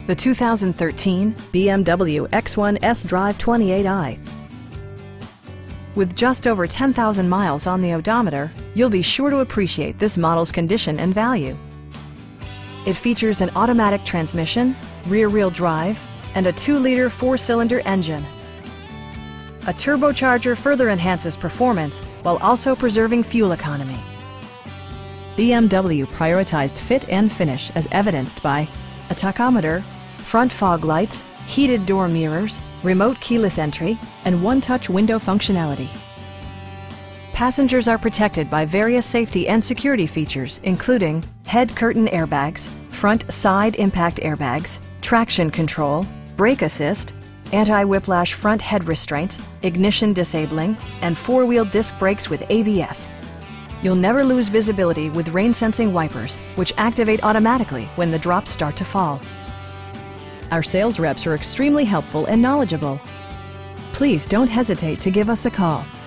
the 2013 BMW X1 S-Drive 28i. With just over 10,000 miles on the odometer, you'll be sure to appreciate this model's condition and value. It features an automatic transmission, rear-wheel drive, and a 2-liter 4-cylinder engine. A turbocharger further enhances performance while also preserving fuel economy. BMW prioritized fit and finish as evidenced by a tachometer, front fog lights, heated door mirrors, remote keyless entry, and one-touch window functionality. Passengers are protected by various safety and security features, including head curtain airbags, front side impact airbags, traction control, brake assist, anti-whiplash front head restraints, ignition disabling, and 4-wheel disc brakes with ABS. You'll never lose visibility with rain-sensing wipers, which activate automatically when the drops start to fall. Our sales reps are extremely helpful and knowledgeable. Please don't hesitate to give us a call.